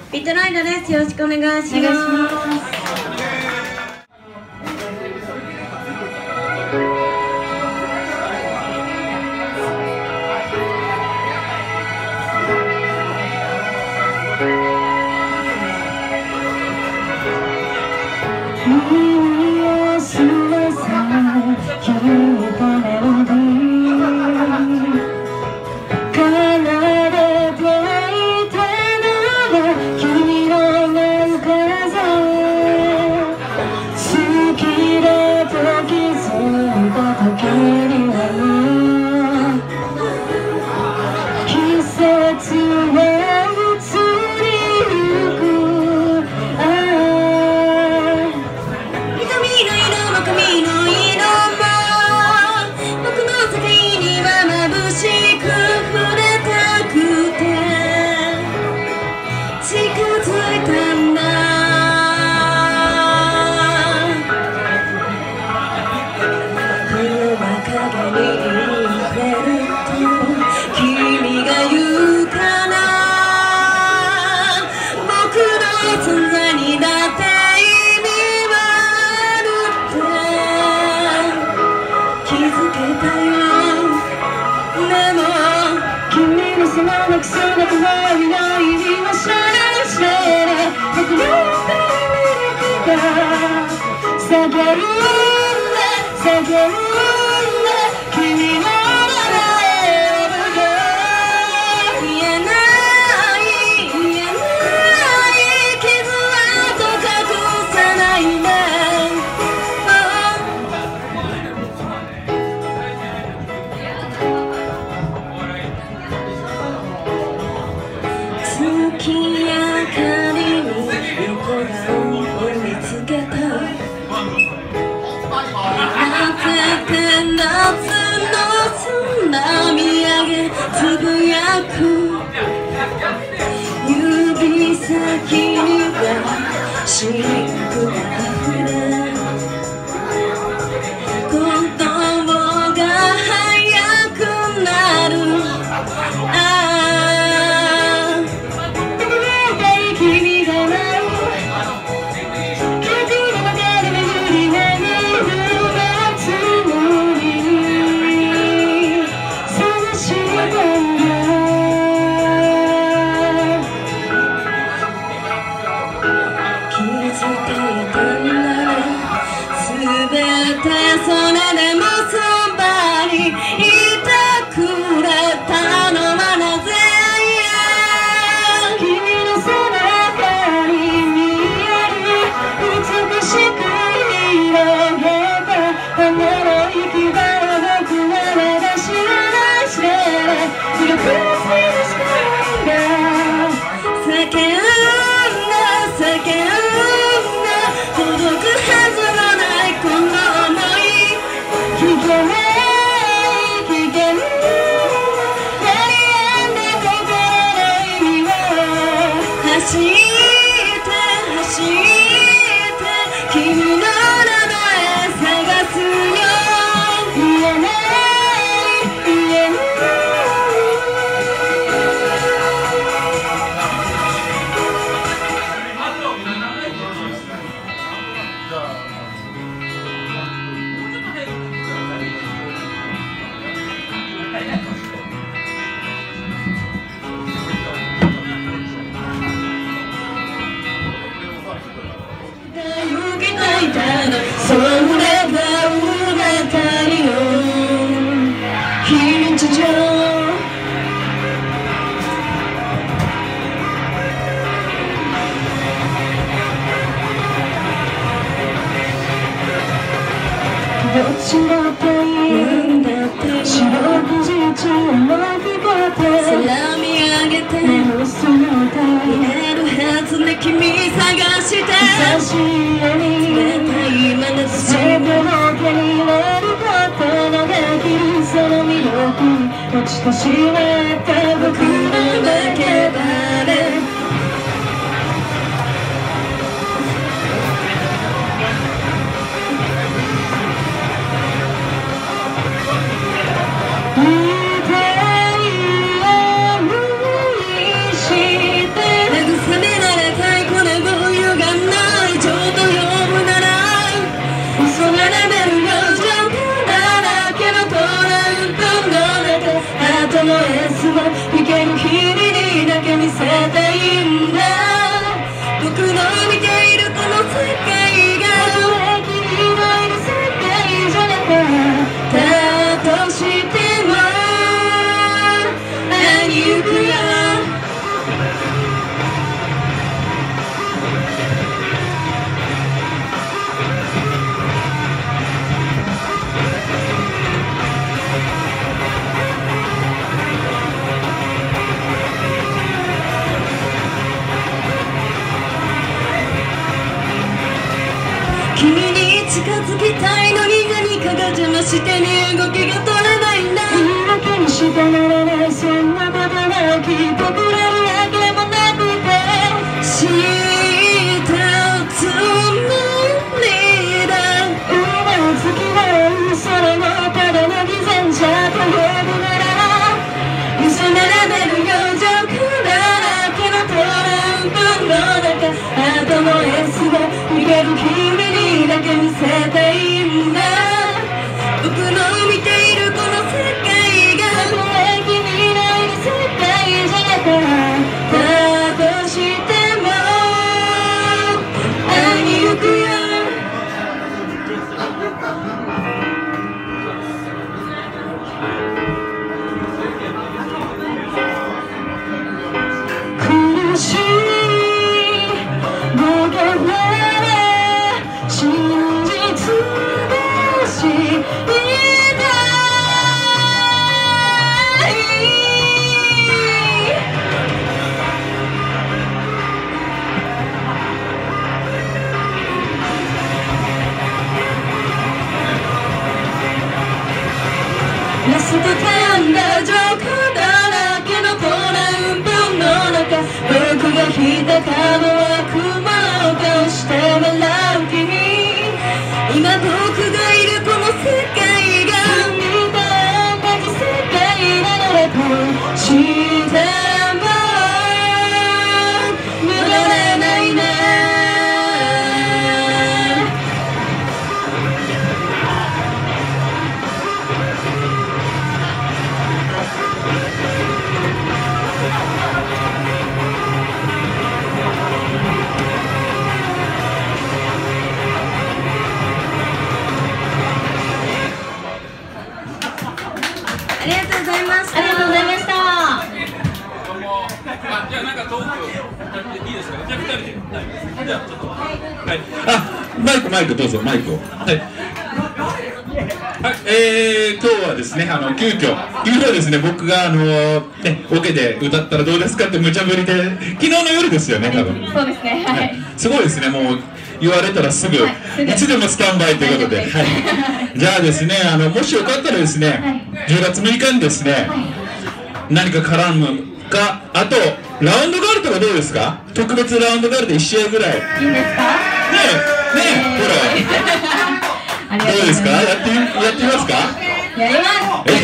ビットライドです。よろしくお願いします。 慰められして身動きが取れないんだ。 言い訳にしかならない、そんなことが聞いてくれるわけもなくて、 知ったつもりだ。 今を付き合うそれもただの偽善者と呼ぶなら、 見せられる表情だらけのトランプの中、あとの S が逃げる君にだけ見せたいんだ。僕の見ているこの世界がたとえ君のいる世界じゃなかったとしても会いに行くよ。 苦しい僕は真実だしラストターンだ、ジョーカーだらけのトランプの中、僕が引いたカードは雲の顔して笑う君。今僕がいるこの世界が君と同じ世界なのだとしても戻れないな。ありがとうございました。 ありがとうございました。 じゃあなんかトークいいですかね。じゃあ2人で。はい。じゃあちょっと。はい。マイクどうぞマイクを。はい。はい、今日はですね、急遽ですね、僕がね、オケで歌ったらどうですかって無茶ぶりで、昨日の夜ですよね、多分。 そうですね。はい。 すごいですね、もう言われたらすぐ、 いつでもスタンバイということで、はい。じゃあですね、もしよかったらですね、10月6日にですね、何か絡むか、あとラウンドガールとかどうですか？特別ラウンドガールで1試合ぐらい。 いいんですか？ ほら。どうですか？やってみますか？ やります。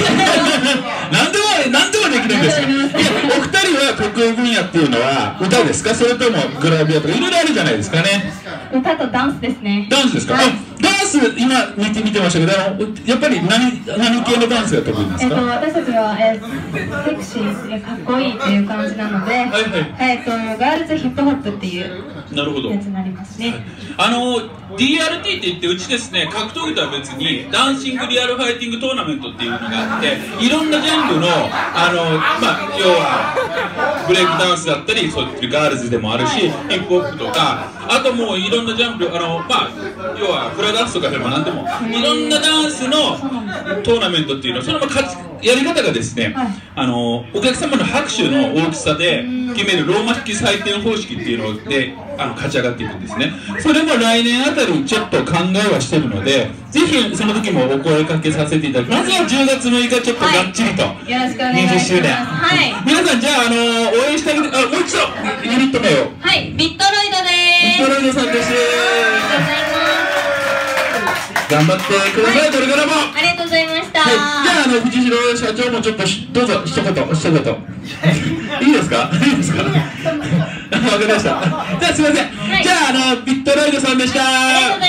何でもできるんですよ。お二人は得意分野っていうのは歌ですか？それともグラビアとかいろいろあるじゃないですかね。 歌とダンスですね。 ダンスですか？ダンス今見てましたけど、やっぱり何系のダンスが得意ですか？ 私たちはセクシーかっこいいっていう感じなので、ガールズヒップホップっていうなるほどやつになりますね。 DRT って言ってうちですね、格闘技とは別にダンシングリアルファイティングトーナメントっていうのがあって、いろんなジャンルの要はブレイクダンスだったり、そういうガールズでもあるし、ヒップホップとか、あともういろんなジャンル、要はフラダンスとかでも何でもいろんなダンスのトーナメントっていうの、そのやり方がですね、お客様の拍手の大きさで決めるローマ式採点方式っていうので勝ち上がっていくんですね。それも来年あたりちょっと考えはしてるので、ぜひその時もお声かけさせていただきます。まずは10月6日ちょっとがっちりと、 よろしくお願いします。 20周年、皆さんじゃあ応援してあげて、もう一度ユニット名を。 はい、ビットロイドです。 ビットロイドさんです。頑張ってください、これからも。 ありがとうございました。 じゃあ藤代社長もちょっとどうぞ一言いいですか？いいですか？わかりました。じゃあすみません。じゃあビットロイドさんでした。